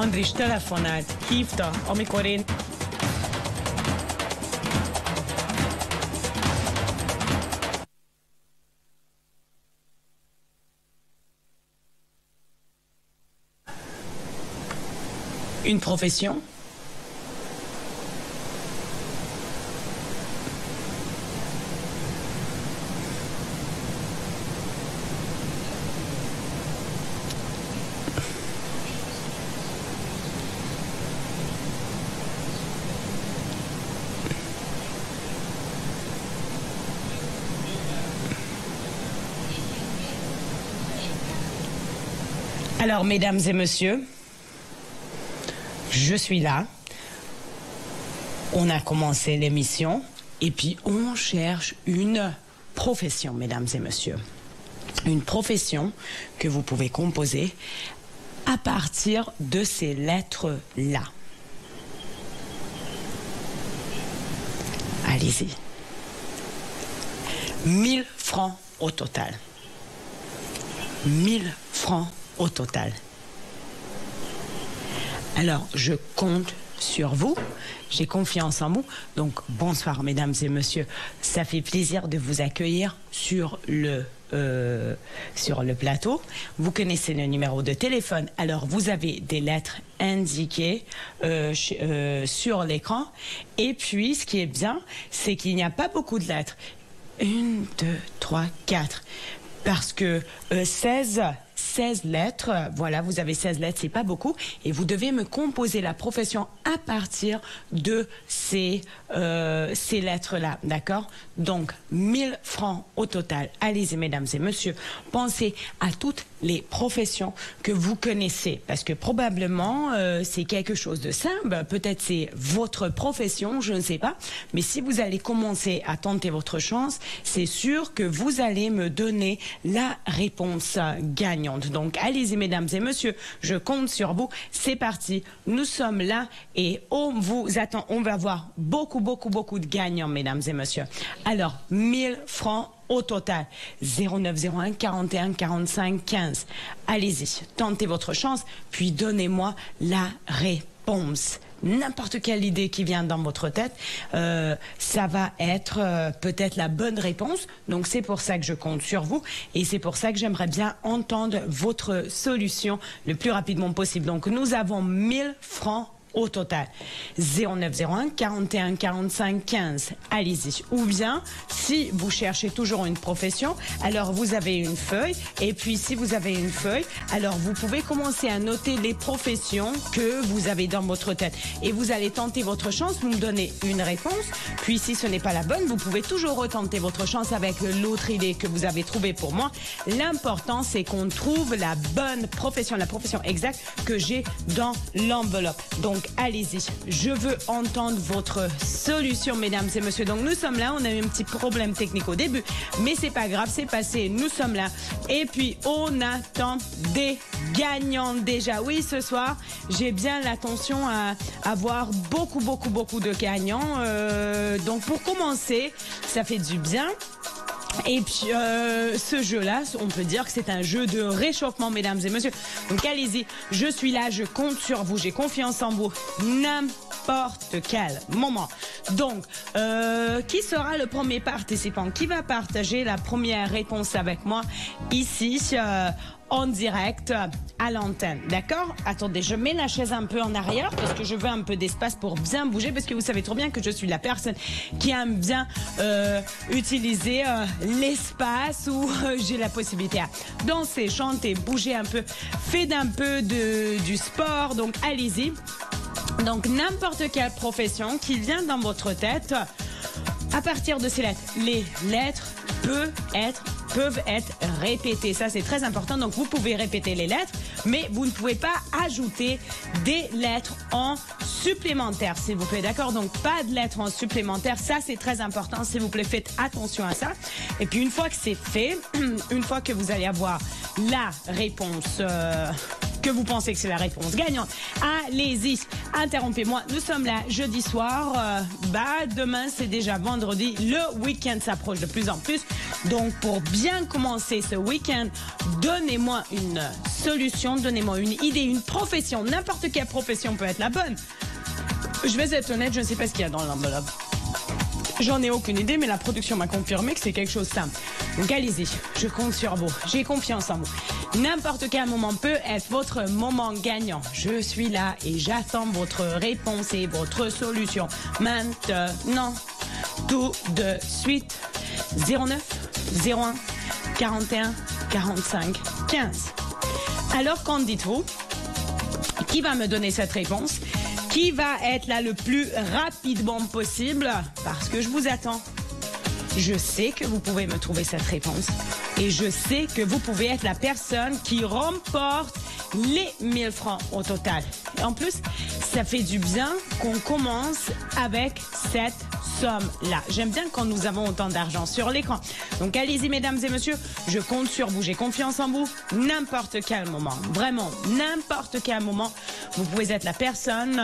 Andris telefonált, hívta, amikor én... Une profession. Alors, mesdames et messieurs, je suis là. On a commencé l'émission et puis on cherche une profession, mesdames et messieurs. Une profession que vous pouvez composer à partir de ces lettres-là. Allez-y. 1000 francs au total. 1000 francs au total. Alors, je compte sur vous. J'ai confiance en vous. Donc, bonsoir, mesdames et messieurs. Ça fait plaisir de vous accueillir sur le plateau. Vous connaissez le numéro de téléphone. Alors, vous avez des lettres indiquées sur l'écran. Et puis, ce qui est bien, c'est qu'il n'y a pas beaucoup de lettres. 1, 2, 3, 4. Parce que 16 lettres, voilà, vous avez 16 lettres, c'est pas beaucoup, et vous devez me composer la profession à partir de ces lettres-là, d'accord? Donc, 1000 francs au total. Allez-y, mesdames et messieurs, pensez à toutes les professions que vous connaissez, parce que probablement, c'est quelque chose de simple, peut-être c'est votre profession, je ne sais pas, mais si vous allez commencer à tenter votre chance, c'est sûr que vous allez me donner la réponse gagnante. Donc, allez-y, mesdames et messieurs, je compte sur vous. C'est parti. Nous sommes là et on vous attend. On va voir beaucoup de gagnants, mesdames et messieurs. Alors, 1000 francs au total. 0901 41 45 15. Allez-y, tentez votre chance, puis donnez-moi la réponse. N'importe quelle idée qui vient dans votre tête, ça va être peut-être la bonne réponse. Donc c'est pour ça que je compte sur vous et c'est pour ça que j'aimerais bien entendre votre solution le plus rapidement possible. Donc nous avons 1000 francs au total. 0901 41 45 15. Allez-y. Ou bien, si vous cherchez toujours une profession, alors vous avez une feuille. Et puis, si vous avez une feuille, alors vous pouvez commencer à noter les professions que vous avez dans votre tête. Et vous allez tenter votre chance, vous me donnez une réponse. Puis, si ce n'est pas la bonne, vous pouvez toujours retenter votre chance avec l'autre idée que vous avez trouvée pour moi. L'important, c'est qu'on trouve la bonne profession, la profession exacte que j'ai dans l'enveloppe. Donc, allez-y, je veux entendre votre solution, mesdames et messieurs. Donc, nous sommes là, on a eu un petit problème technique au début, mais c'est pas grave, c'est passé, nous sommes là. Et puis, on attend des gagnants déjà. Oui, ce soir, j'ai bien l'attention à avoir beaucoup de gagnants. Donc, pour commencer, ça fait du bien. Et puis, ce jeu-là, on peut dire que c'est un jeu de réchauffement, mesdames et messieurs. Donc, allez-y, je suis là, je compte sur vous, j'ai confiance en vous, n'importe quel moment. Donc, qui sera le premier participant? Qui va partager la première réponse avec moi ici en direct à l'antenne, d'accord? Attendez, je mets la chaise un peu en arrière parce que je veux un peu d'espace pour bien bouger, parce que vous savez trop bien que je suis la personne qui aime bien utiliser l'espace où j'ai la possibilité à danser, chanter, bouger un peu, faire un peu du sport. Donc allez-y. Donc n'importe quelle profession qui vient dans votre tête à partir de ces lettres. Les lettres peuvent être répétées. Ça, c'est très important. Donc, vous pouvez répéter les lettres, mais vous ne pouvez pas ajouter des lettres en supplémentaire, s'il vous plaît. D'accord? Donc, pas de lettres en supplémentaire. Ça, c'est très important. S'il vous plaît, faites attention à ça. Et puis, une fois que c'est fait, une fois que vous allez avoir la réponse que vous pensez que c'est la réponse gagnante, allez-y, interrompez-moi. Nous sommes là jeudi soir. Demain, c'est déjà vendredi. Le week-end s'approche de plus en plus. Donc, pour bien commencer ce week-end, donnez-moi une solution, donnez-moi une idée, une profession. N'importe quelle profession peut être la bonne. Je vais être honnête, je ne sais pas ce qu'il y a dans l'enveloppe. J'en ai aucune idée, mais la production m'a confirmé que c'est quelque chose de simple. Donc allez-y, je compte sur vous. J'ai confiance en vous. N'importe quel moment peut être votre moment gagnant. Je suis là et j'attends votre réponse et votre solution. Maintenant, tout de suite. 09 01 41 45 15. Alors qu'en dites-vous? Qui va me donner cette réponse? Qui va être là le plus rapidement possible? Parce que je vous attends. Je sais que vous pouvez me trouver cette réponse. Et je sais que vous pouvez être la personne qui remporte les 1000 francs au total. Et en plus, ça fait du bien qu'on commence avec cette somme-là. J'aime bien quand nous avons autant d'argent sur l'écran. Donc allez-y, mesdames et messieurs, je compte sur vous, j'ai confiance en vous. N'importe quel moment, vraiment, n'importe quel moment, vous pouvez être la personne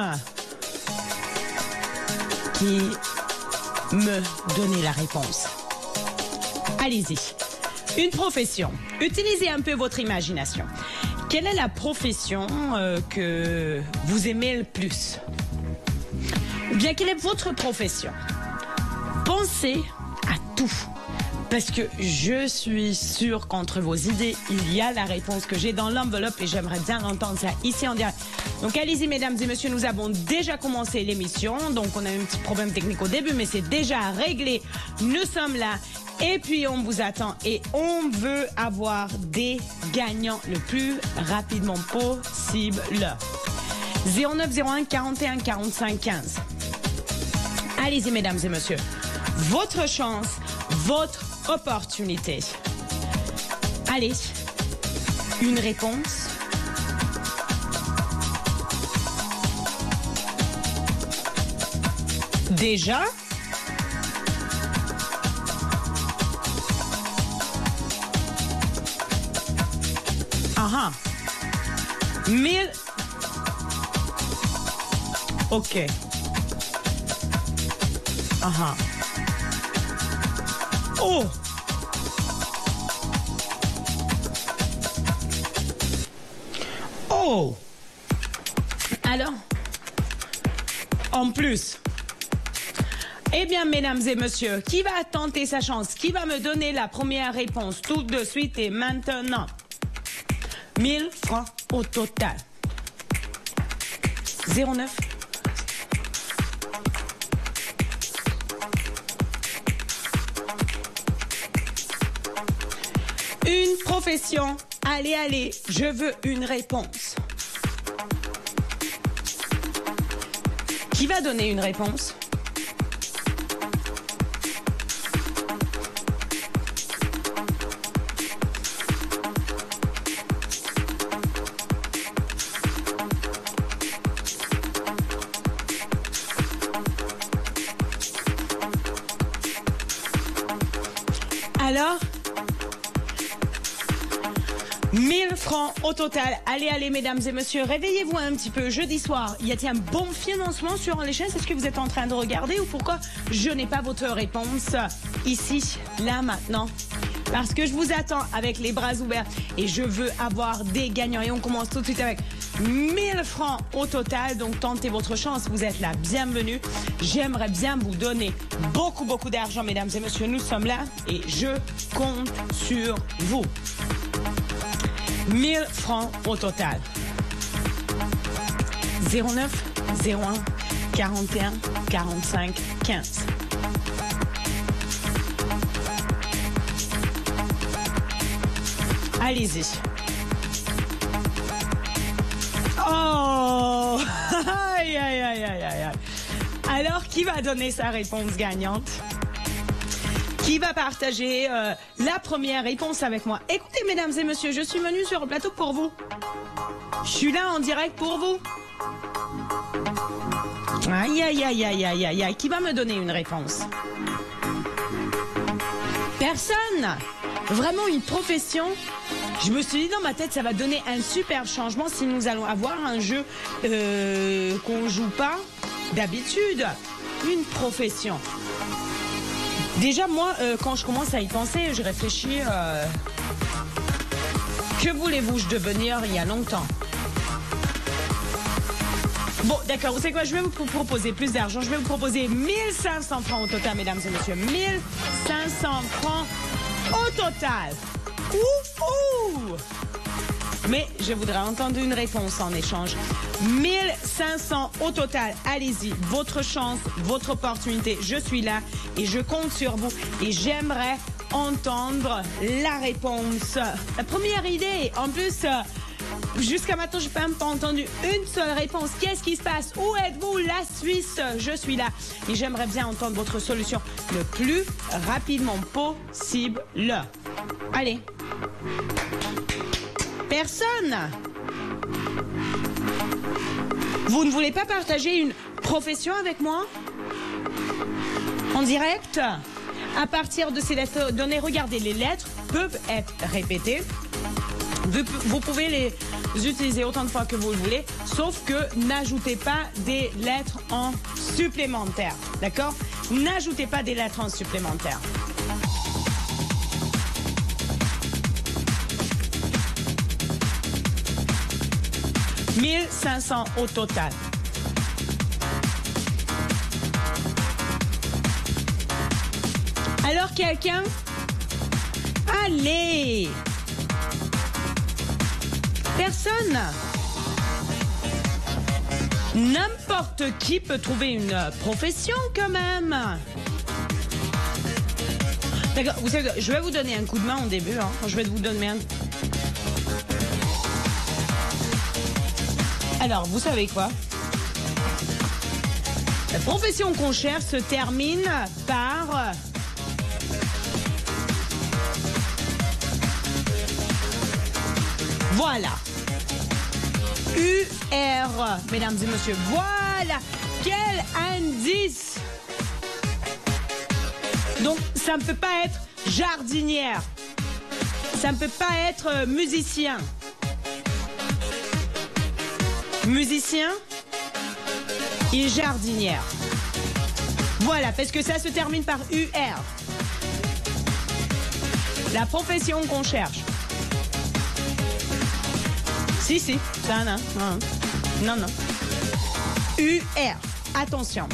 qui me donne la réponse. Allez-y. Une profession. Utilisez un peu votre imagination. Quelle est la profession que vous aimez le plus? Ou bien quelle est votre profession? Pensez à tout. Parce que je suis sûre qu'entre vos idées, il y a la réponse que j'ai dans l'enveloppe et j'aimerais bien entendre ça ici en direct. Donc allez-y, mesdames et messieurs, nous avons déjà commencé l'émission. Donc on a eu un petit problème technique au début, mais c'est déjà réglé. Nous sommes là et puis on vous attend et on veut avoir des gagnants le plus rapidement possible. 09 01 41 45 15. Allez-y, mesdames et messieurs. Votre chance, votre opportunité. Allez, une réponse. Déjà? Ah ah. 1000. Ok. Ah ah. Oh! Oh! Alors? En plus. Eh bien, mesdames et messieurs, qui va tenter sa chance? Qui va me donner la première réponse tout de suite et maintenant? 1000 francs au total. 09. Une profession. Allez, allez, je veux une réponse. Qui va donner une réponse? Alors? 1000 francs au total. Allez, allez, mesdames et messieurs, réveillez-vous un petit peu. Jeudi soir, y a-t-il un bon film en ce moment sur les chaînes? Est-ce que vous êtes en train de regarder ou pourquoi je n'ai pas votre réponse ici, là, maintenant? Parce que je vous attends avec les bras ouverts et je veux avoir des gagnants. Et on commence tout de suite avec 1000 francs au total. Donc, tentez votre chance. Vous êtes la bienvenue. J'aimerais bien vous donner beaucoup, beaucoup d'argent, mesdames et messieurs. Nous sommes là et je compte sur vous. 1000 francs au total. 09 01 41 45 15. Allez-y. Oh! Aïe, aïe, aïe, aïe, aïe. Alors, qui va donner sa réponse gagnante? Qui va partager la première réponse avec moi? Écoutez, mesdames et messieurs, je suis venue sur le plateau pour vous. Je suis là en direct pour vous. Aïe, aïe, aïe, aïe, aïe, aïe, aïe. Qui va me donner une réponse? Personne. vraiment une profession. Je me suis dit dans ma tête, ça va donner un super changement si nous allons avoir un jeu qu'on joue pas d'habitude. Une profession. Déjà, moi, quand je commence à y penser, je réfléchis... que voulez-vous devenir il y a longtemps? Bon, d'accord, vous savez quoi? Je vais vous proposer plus d'argent. Je vais vous proposer 1500 francs au total, mesdames et messieurs. 1500 francs au total. Ouh! Mais je voudrais entendre une réponse en échange. 1500 au total. Allez-y, votre chance, votre opportunité. Je suis là et je compte sur vous. Et j'aimerais entendre la réponse. La première idée, en plus... jusqu'à maintenant, je n'ai même pas entendu une seule réponse. Qu'est-ce qui se passe? Où êtes-vous? La Suisse, je suis là. Et j'aimerais bien entendre votre solution le plus rapidement possible. Allez. Personne? Vous ne voulez pas partager une profession avec moi? En direct? À partir de ces lettres données, regardez, les lettres peuvent être répétées. Vous pouvez les utiliser autant de fois que vous le voulez, sauf que n'ajoutez pas des lettres en supplémentaire. D'accord? N'ajoutez pas des lettres en supplémentaire. « 1500 au total. » Alors, quelqu'un? Allez! Personne? N'importe qui peut trouver une profession quand même. D'accord, vous savez, je vais vous donner un coup de main au début. Je vais vous donner un... Alors, vous savez quoi? La profession qu'on cherche se termine par... Voilà. UR, mesdames et messieurs. Voilà. Quel indice! Donc, ça ne peut pas être jardinière. Ça ne peut pas être musicien. Musicien et jardinière. Voilà, parce que ça se termine par UR. La profession qu'on cherche. Si, ça, non. UR, attention.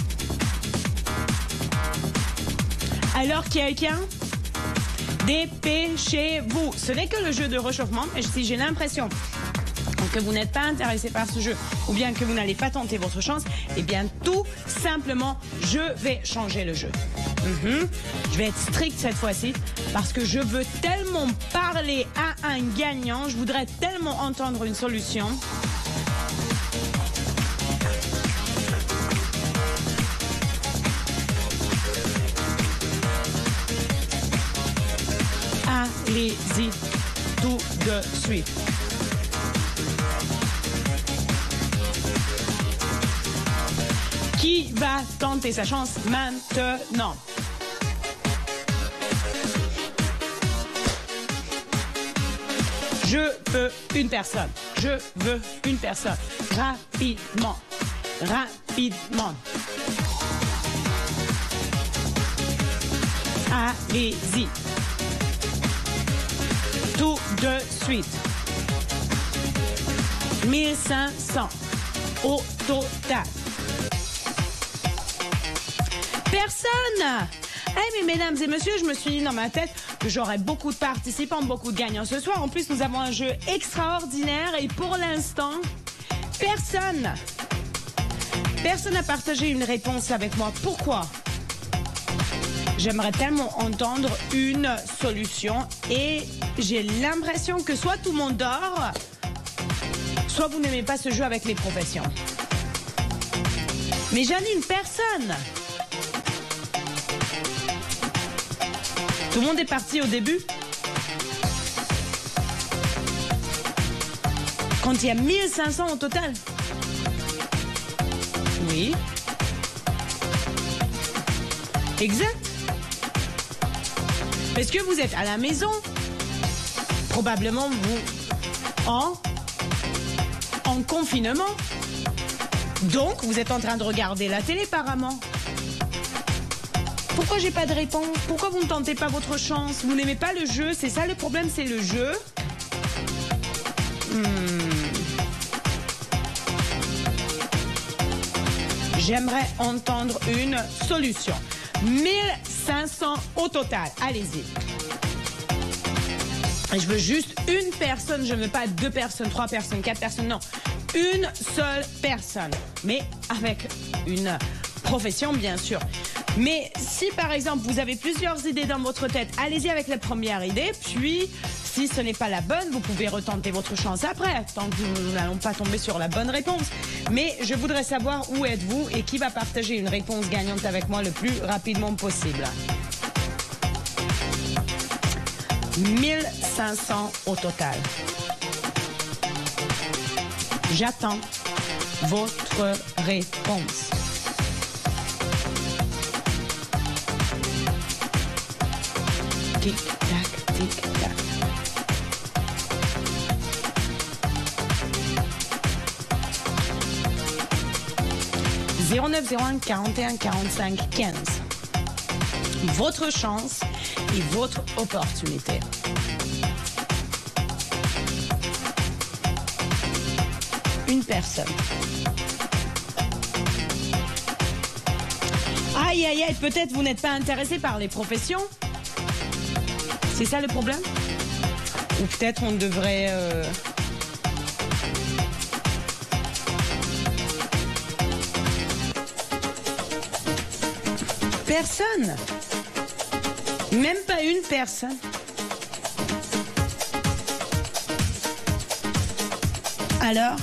Alors, quelqu'un, dépêchez-vous. Ce n'est que le jeu de réchauffement, mais si j'ai l'impression que vous n'êtes pas intéressé par ce jeu, ou bien que vous n'allez pas tenter votre chance, eh bien, tout simplement, je vais changer le jeu. Je vais être strict cette fois-ci parce que je veux tellement parler à un gagnant, je voudrais tellement entendre une solution. Allez-y tout de suite. Qui va tenter sa chance maintenant? Je veux une personne. Je veux une personne. Rapidement. Rapidement. Allez-y. Tout de suite. 1500 au total. Personne! Mais mesdames et messieurs, je me suis dit dans ma tête que j'aurais beaucoup de participants, beaucoup de gagnants ce soir. En plus, nous avons un jeu extraordinaire et pour l'instant, personne n'a partagé une réponse avec moi. Pourquoi? J'aimerais tellement entendre une solution et j'ai l'impression que soit tout le monde dort, soit vous n'aimez pas ce jeu avec les professions. Mais Janine, personne! Tout le monde est parti au début. Quand il y a 1500 au total. Oui. Parce que vous êtes à la maison. Probablement vous en confinement. Donc vous êtes en train de regarder la télé apparemment. Pourquoi j'ai pas de réponse? Pourquoi vous ne tentez pas votre chance? Vous n'aimez pas le jeu? C'est ça le problème, c'est le jeu. J'aimerais entendre une solution. 1500 au total. Allez-y. Je veux juste une personne. Je ne veux pas 2 personnes, 3 personnes, 4 personnes. Non. Une seule personne. Mais avec une profession, bien sûr. Mais si, par exemple, vous avez plusieurs idées dans votre tête, allez-y avec la première idée. Puis, si ce n'est pas la bonne, vous pouvez retenter votre chance après, tant que nous n'allons pas tomber sur la bonne réponse. Mais je voudrais savoir où êtes-vous et qui va partager une réponse gagnante avec moi le plus rapidement possible. 1500 au total. J'attends votre réponse. Tic tac, tic tac. « 0901 41 45 15. Votre chance et votre opportunité. Une personne. Aïe, aïe, aïe, peut-être vous n'êtes pas intéressé par les professions. C'est ça le problème? Ou peut-être on devrait... Personne. Même pas une personne. Alors?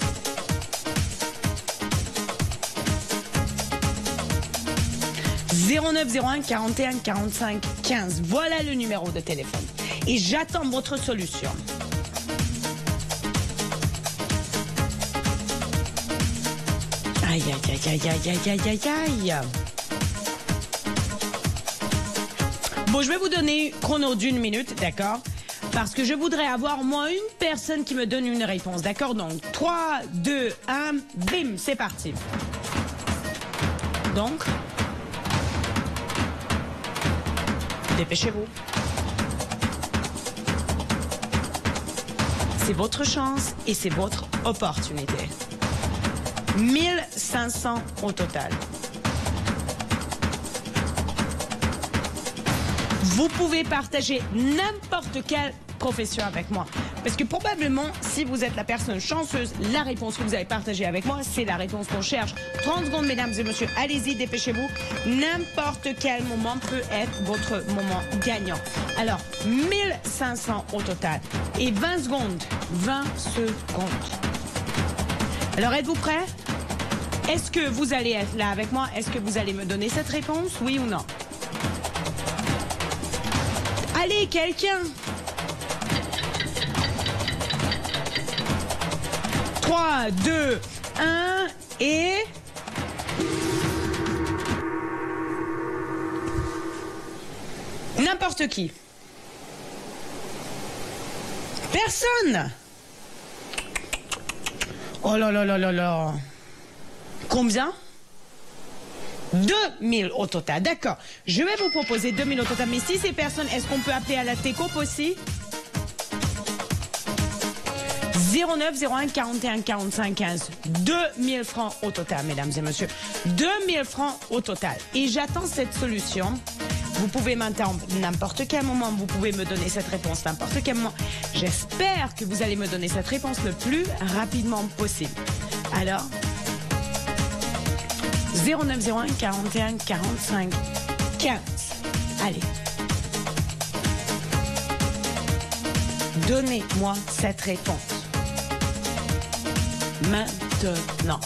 « 0901 41 45 15. Voilà le numéro de téléphone. Et j'attends votre solution. Aïe, aïe, aïe, aïe, aïe, aïe, aïe, aïe, aïe. Bon, je vais vous donner chrono d'1 minute, d'accord? Parce que je voudrais avoir moi une personne qui me donne une réponse, d'accord? Donc, 3, 2, 1, bim, c'est parti. Donc, dépêchez-vous. C'est votre chance et c'est votre opportunité. 1500 au total. Vous pouvez partager n'importe quelle profession avec moi. Parce que probablement, si vous êtes la personne chanceuse, la réponse que vous avez partagée avec moi, c'est la réponse qu'on cherche. 30 secondes, mesdames et messieurs. Allez-y, dépêchez-vous. N'importe quel moment peut être votre moment gagnant. Alors, 1500 au total. Et 20 secondes. 20 secondes. Alors, êtes-vous prêts? Est-ce que vous allez être là avec moi? Est-ce que vous allez me donner cette réponse? Oui ou non? Allez, quelqu'un! 3, 2, 1 et... N'importe qui. Personne! Oh là là là là là. Combien? 2000 au total, d'accord. Je vais vous proposer 2000 au total, mais si ces personnes, est-ce qu'on peut appeler à la TECOP aussi? 09 01 41 45 15. 2000 francs au total, mesdames et messieurs. 2000 francs au total. Et j'attends cette solution. Vous pouvez m'entendre n'importe quel moment. Vous pouvez me donner cette réponse n'importe quel moment. J'espère que vous allez me donner cette réponse le plus rapidement possible. Alors, 09 01 41 45 15. Allez. Donnez-moi cette réponse. Maintenant.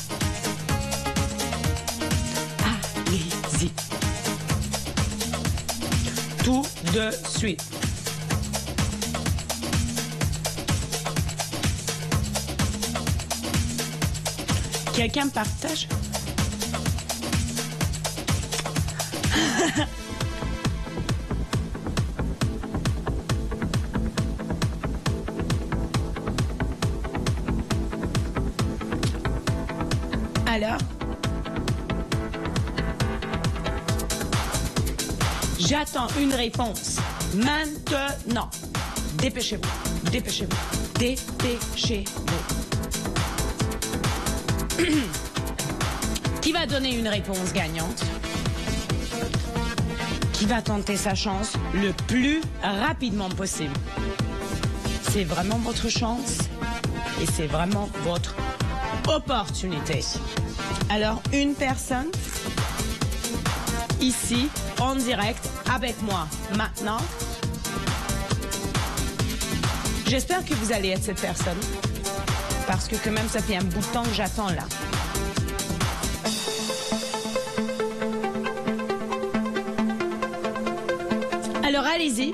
Allez-y. Tout de suite. Quelqu'un partage? Alors, j'attends une réponse maintenant. Dépêchez-vous, dépêchez-vous, dépêchez-vous. Qui va donner une réponse gagnante? Qui va tenter sa chance le plus rapidement possible? C'est vraiment votre chance et c'est vraiment votre opportunité. Alors, une personne ici, en direct, avec moi, maintenant. J'espère que vous allez être cette personne, parce que quand même, ça fait un bout de temps que j'attends là. Alors, allez-y.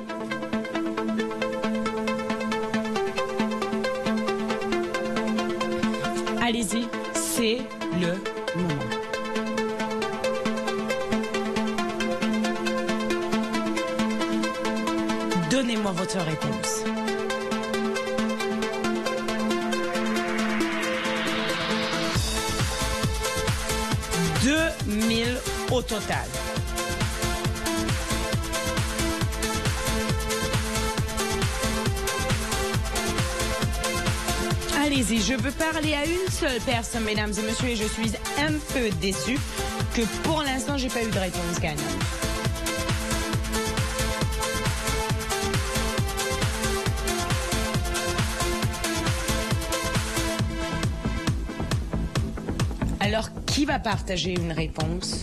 Allez-y, c'est le moment. Donnez-moi votre réponse. $2 000 au total. Allez-y, je veux parler à une seule personne, mesdames et messieurs, et je suis un peu déçue que pour l'instant, j'ai pas eu de réponse gagnante. Alors, qui va partager une réponse?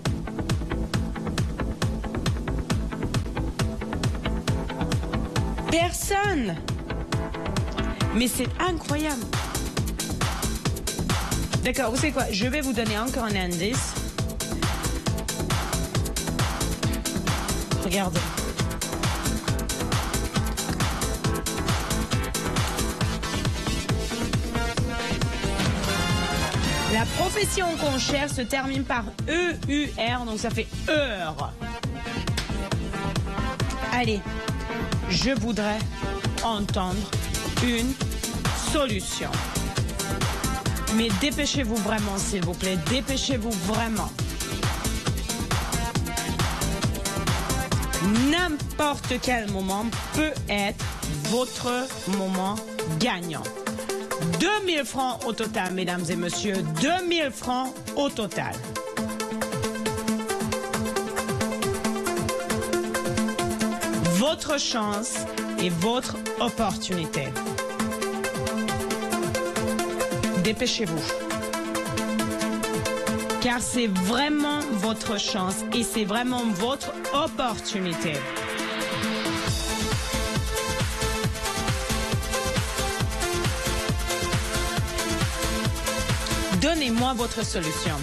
Personne! Mais c'est incroyable. D'accord, vous savez quoi? Je vais vous donner encore un indice. Regardez. La profession qu'on cherche se termine par EUR, donc ça fait heure. Allez, je voudrais entendre une solution. Mais dépêchez-vous vraiment, s'il vous plaît. Dépêchez-vous vraiment. N'importe quel moment peut être votre moment gagnant. 2 000 francs au total, mesdames et messieurs. 2 000 francs au total. Votre chance et votre opportunité. Dépêchez-vous. Car c'est vraiment votre chance et c'est vraiment votre opportunité. Donnez-moi votre solution.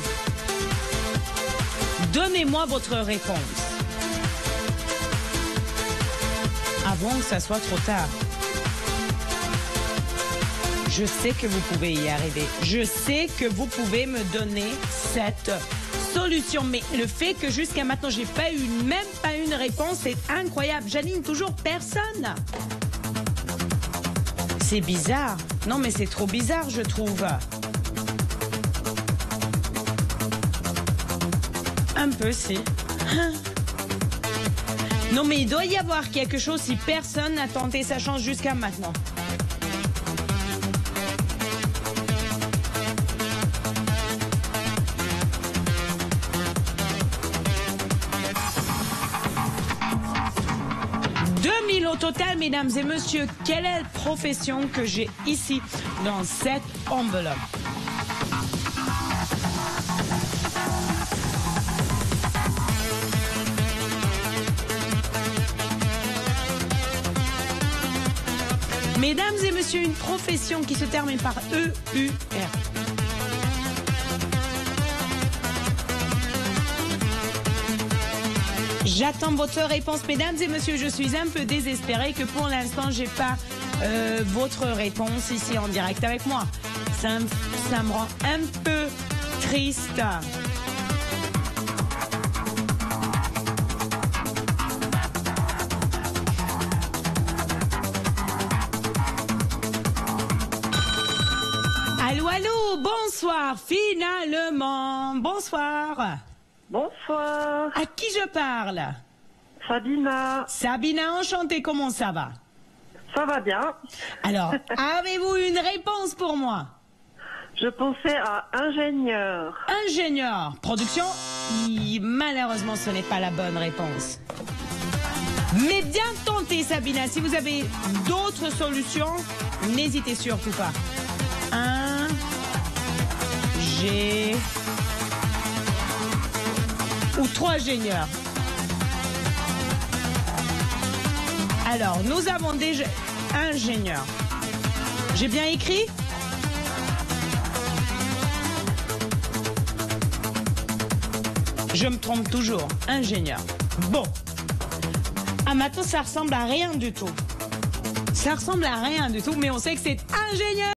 Donnez-moi votre réponse. Avant que ça soit trop tard. Je sais que vous pouvez y arriver. Je sais que vous pouvez me donner cette solution. Mais le fait que jusqu'à maintenant, j'ai pas eu même pas une réponse, c'est incroyable. J'aligne toujours personne. C'est bizarre. Non, mais c'est trop bizarre, je trouve. Un peu, si. Non, mais il doit y avoir quelque chose si personne n'a tenté sa chance jusqu'à maintenant. Au total, mesdames et messieurs, quelle est la profession que j'ai ici dans cette enveloppe? Mesdames et messieurs, une profession qui se termine par EUR. J'attends votre réponse, mesdames et messieurs. Je suis un peu désespérée que pour l'instant, j'ai pas votre réponse ici en direct avec moi. Ça me rend un peu triste. Allô, allô, bonsoir. Bonsoir, finalement. Bonsoir. Bonsoir. À qui je parle? Sabina. Sabina, enchantée, comment ça va? Ça va bien. Alors, avez-vous une réponse pour moi? Je pensais à ingénieur. Ingénieur, production? Malheureusement, ce n'est pas la bonne réponse. Mais bien tenté, Sabina. Si vous avez d'autres solutions, n'hésitez surtout pas. Ou 3 ingénieurs. Alors, nous avons déjà ingénieur. J'ai bien écrit? Je me trompe toujours. Ingénieur. Bon. Ah, maintenant, ça ressemble à rien du tout. Ça ressemble à rien du tout, mais on sait que c'est ingénieur.